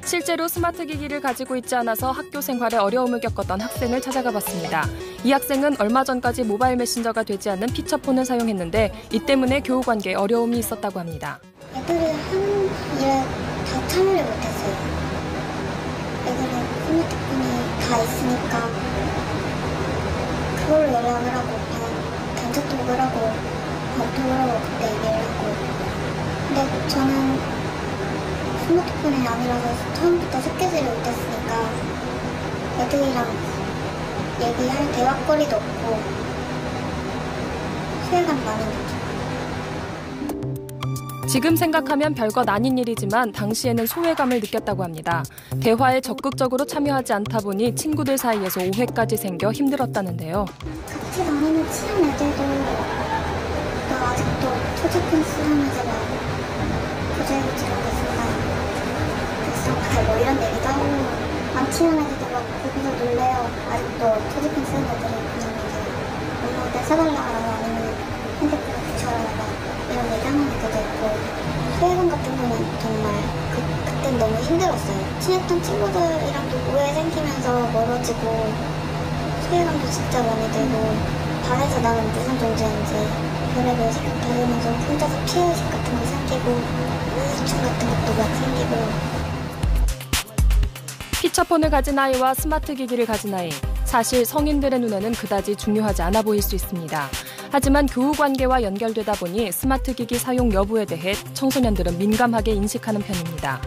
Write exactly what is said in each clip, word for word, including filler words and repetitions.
실제로 스마트 기기를 가지고 있지 않아서 학교 생활에 어려움을 겪었던 학생을 찾아가 봤습니다. 이 학생은 얼마 전까지 모바일 메신저가 되지 않는 피처폰을 사용했는데 이 때문에 교우 관계에 어려움이 있었다고 합니다. 애들이 하는 일에 다 참여를 못했어요. 애들은 스마트폰이 다 있으니까 그걸로 연락을 하고 그냥 단체톡을 하고 단톡을 하고 그때 얘기를 하고, 근데 저는 스마트폰이 아니라서 처음부터 스케줄을 못했으니까 애들이랑 얘기할 대화거리도 없고 소외감 많이 느끼고. 지금 생각하면 별것 아닌 일이지만 당시에는 소외감을 느꼈다고 합니다. 대화에 적극적으로 참여하지 않다 보니 친구들 사이에서 오해까지 생겨 힘들었다는데요. 같이 다니는 친한 애들도 나 아직도 초제품 쓰면서 막 구제구제하고 있었나 됐어 뭐 이런 얘기도 하고, 안 친한 애들도 막 거기서 놀래요. 아직도 초제품 쓰는 애들이 그냥 이제 엄마한테 사달라고 아니면 핸드폰 붙여라 막 이런 얘기하는 애들도 있고, 소외감 같은 거는 정말 그, 그땐 너무 힘들었어요. 친했던 친구들이랑도 오해 생기면서 멀어지고 소외감도 진짜 많이 들고, 반에서 나는 무슨 존재인지 별의별 생각하면서 혼자서 피해의식 같은 거 생기고 우울증 같은 것도 막 생기고. 피처폰을 가진 아이와 스마트 기기를 가진 아이, 사실 성인들의 눈에는 그다지 중요하지 않아 보일 수 있습니다. 하지만 교우 관계와 연결되다 보니 스마트 기기 사용 여부에 대해 청소년들은 민감하게 인식하는 편입니다.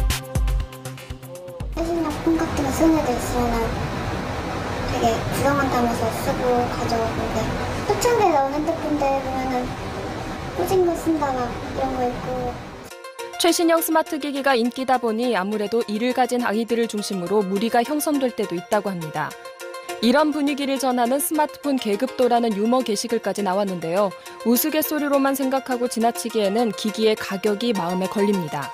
최신형 폰 같은 거 쓰는 애들 있으면 되게 부정한다면서 쓰고 가져오는데, 초창기에 나온 핸드폰들 보면은 꾸진 거 쓴다 막 이런 거 있고. 최신형 스마트 기기가 인기다 보니 아무래도 이를 가진 아이들을 중심으로 무리가 형성될 때도 있다고 합니다. 이런 분위기를 전하는 스마트폰 계급도라는 유머 게시글까지 나왔는데요. 우스갯소리로만 생각하고 지나치기에는 기기의 가격이 마음에 걸립니다.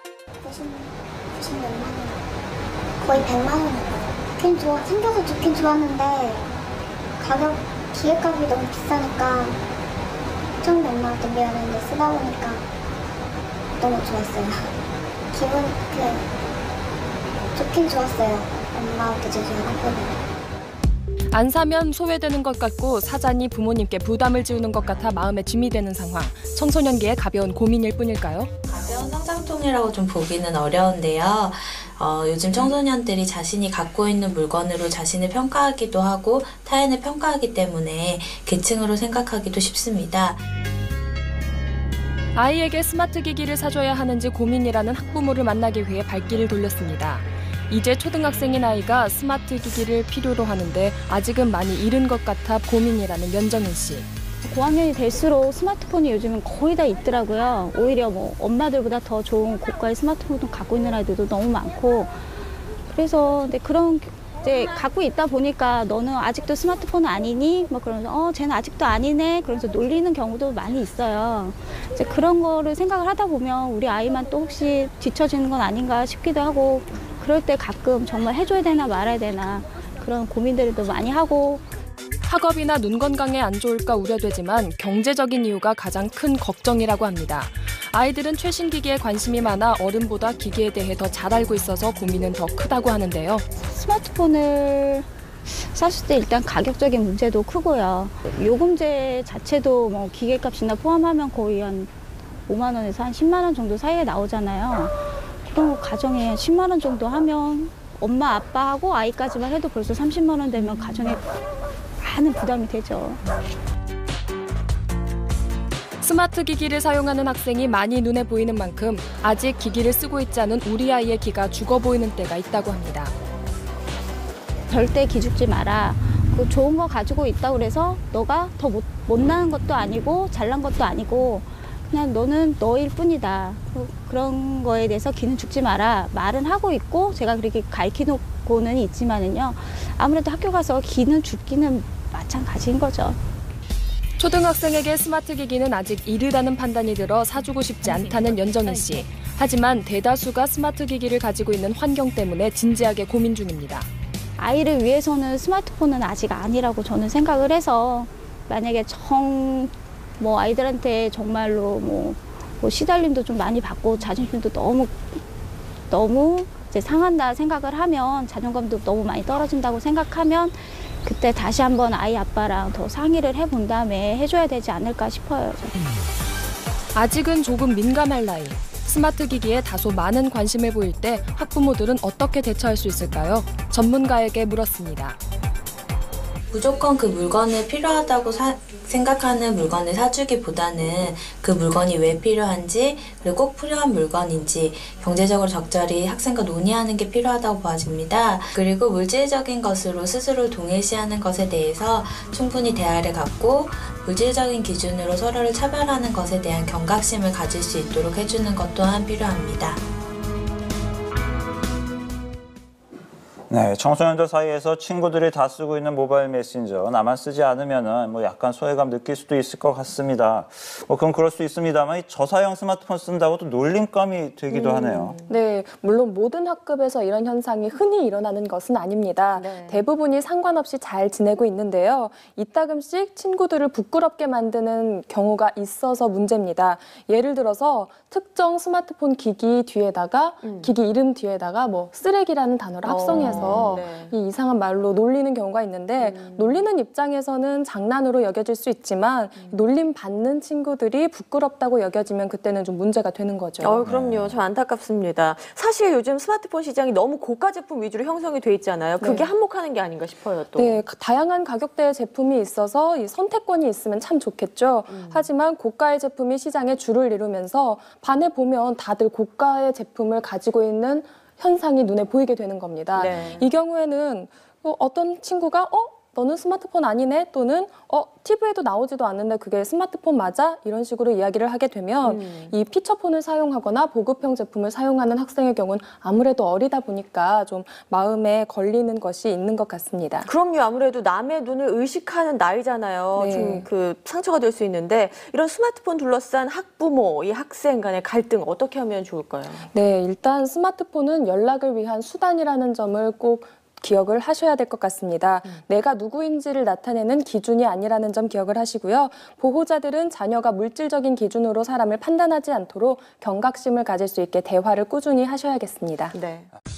구십몇만 원, 거의 백만 원이에요. 좋긴 좋아, 생겨서 좋긴 좋았는데 가격, 기계값이 너무 비싸니까 천몇만 원 덤벼야 되는데 쓰다 보니까 너무 좋았어요. 기분, 그, 좋긴 좋았어요. 엄마한테 제주도 한번에. 안 사면 소외되는 것 같고 사자니 부모님께 부담을 지우는 것 같아 마음에 짐이 되는 상황. 청소년기의 가벼운 고민일 뿐일까요? 가벼운 성장통이라고 좀 보기는 어려운데요. 어, 요즘 청소년들이 자신이 갖고 있는 물건으로 자신을 평가하기도 하고 타인을 평가하기 때문에 계층으로 생각하기도 쉽습니다. 아이에게 스마트 기기를 사줘야 하는지 고민이라는 학부모를 만나기 위해 발길을 돌렸습니다. 이제 초등학생인 아이가 스마트 기기를 필요로 하는데 아직은 많이 이른 것 같아 고민이라는 연정인 씨. 고학년이 될수록 스마트폰이 요즘은 거의 다 있더라고요. 오히려 뭐 엄마들보다 더 좋은 고가의 스마트폰을 갖고 있는 아이들도 너무 많고, 그래서 근데 그런 이제 갖고 있다 보니까 너는 아직도 스마트폰 아니니? 뭐 그러면서 어 쟤는 아직도 아니네. 그러면서 놀리는 경우도 많이 있어요. 이제 그런 거를 생각을 하다 보면 우리 아이만 또 혹시 뒤처지는 건 아닌가 싶기도 하고, 그럴 때 가끔 정말 해줘야 되나 말아야 되나 그런 고민들도 많이 하고. 학업이나 눈 건강에 안 좋을까 우려되지만 경제적인 이유가 가장 큰 걱정이라고 합니다. 아이들은 최신 기기에 관심이 많아 어른보다 기기에 대해 더 잘 알고 있어서 고민은 더 크다고 하는데요. 스마트폰을 샀을 때 일단 가격적인 문제도 크고요. 요금제 자체도 뭐 기계값이나 포함하면 거의 한 오만 원에서 한 십만 원 정도 사이에 나오잖아요. 그럼 가정에 한 십만 원 정도 하면 엄마 아빠하고 아이까지만 해도 벌써 삼십만 원 되면 가정에 많은 부담이 되죠. 스마트 기기를 사용하는 학생이 많이 눈에 보이는 만큼 아직 기기를 쓰고 있지 않은 우리 아이의 기가 죽어 보이는 때가 있다고 합니다. 절대 기죽지 마라. 그 좋은 거 가지고 있다고 그래서 너가 더 못, 못난 것도 아니고 잘난 것도 아니고 그냥 너는 너일 뿐이다. 그런 거에 대해서 기는 죽지 마라. 말은 하고 있고 제가 그렇게 가르치고는 있지만은요. 아무래도 학교 가서 기는 죽기는 마찬가지인 거죠. 초등학생에게 스마트 기기는 아직 이르다는 판단이 들어 사주고 싶지 않다는 연정인 씨. 하지만 대다수가 스마트 기기를 가지고 있는 환경 때문에 진지하게 고민 중입니다. 아이를 위해서는 스마트폰은 아직 아니라고 저는 생각을 해서, 만약에 정, 뭐 아이들한테 정말로 뭐, 뭐 시달림도 좀 많이 받고 자존심도 너무, 너무 이제 상한다 생각을 하면 자존감도 너무 많이 떨어진다고 생각하면 그때 다시 한번 아이 아빠랑 더 상의를 해본 다음에 해줘야 되지 않을까 싶어요. 아직은 조금 민감할 나이. 스마트 기기에 다소 많은 관심을 보일 때 학부모들은 어떻게 대처할 수 있을까요? 전문가에게 물었습니다. 무조건 그 물건을 필요하다고 사, 생각하는 물건을 사주기보다는 그 물건이 왜 필요한지, 그리고 꼭 필요한 물건인지 경제적으로 적절히 학생과 논의하는 게 필요하다고 보아집니다. 그리고 물질적인 것으로 스스로 동일시하는 것에 대해서 충분히 대화를 갖고 물질적인 기준으로 서로를 차별하는 것에 대한 경각심을 가질 수 있도록 해주는 것 또한 필요합니다. 네, 청소년들 사이에서 친구들이 다 쓰고 있는 모바일 메신저 나만 쓰지 않으면은 뭐 약간 소외감 느낄 수도 있을 것 같습니다. 뭐 그건 그럴 수 있습니다만 저사양 스마트폰 쓴다고 또 놀림감이 되기도 음, 하네요. 네, 물론 모든 학급에서 이런 현상이 흔히 일어나는 것은 아닙니다. 네. 대부분이 상관없이 잘 지내고 있는데요. 이따금씩 친구들을 부끄럽게 만드는 경우가 있어서 문제입니다. 예를 들어서 특정 스마트폰 기기 뒤에다가 음. 기기 이름 뒤에다가 뭐 쓰레기라는 단어를 합성해서 어, 네. 이 이상한 말로 놀리는 경우가 있는데 음. 놀리는 입장에서는 장난으로 여겨질 수 있지만 음. 놀림 받는 친구들이 부끄럽다고 여겨지면 그때는 좀 문제가 되는 거죠. 어, 그럼요. 저 안타깝습니다. 사실 요즘 스마트폰 시장이 너무 고가 제품 위주로 형성이 돼 있잖아요. 그게 네. 한몫하는 게 아닌가 싶어요. 또. 네, 다양한 가격대의 제품이 있어서 이 선택권이 있으면 참 좋겠죠. 음. 하지만 고가의 제품이 시장에 줄을 이루면서 반에 보면 다들 고가의 제품을 가지고 있는 현상이 눈에 보이게 되는 겁니다. 네. 이 경우에는 어떤 친구가 어? 너는 스마트폰 아니네? 또는 어 티비에도 나오지도 않는데 그게 스마트폰 맞아? 이런 식으로 이야기를 하게 되면 음. 이 피처폰을 사용하거나 보급형 제품을 사용하는 학생의 경우는 아무래도 어리다 보니까 좀 마음에 걸리는 것이 있는 것 같습니다. 그럼요. 아무래도 남의 눈을 의식하는 나이잖아요. 네. 좀 그 상처가 될 수 있는데 이런 스마트폰 둘러싼 학부모, 이 학생 간의 갈등 어떻게 하면 좋을까요? 네, 일단 스마트폰은 연락을 위한 수단이라는 점을 꼭 기억을 하셔야 될 것 같습니다. 음. 내가 누구인지를 나타내는 기준이 아니라는 점 기억을 하시고요. 보호자들은 자녀가 물질적인 기준으로 사람을 판단하지 않도록 경각심을 가질 수 있게 대화를 꾸준히 하셔야겠습니다. 네.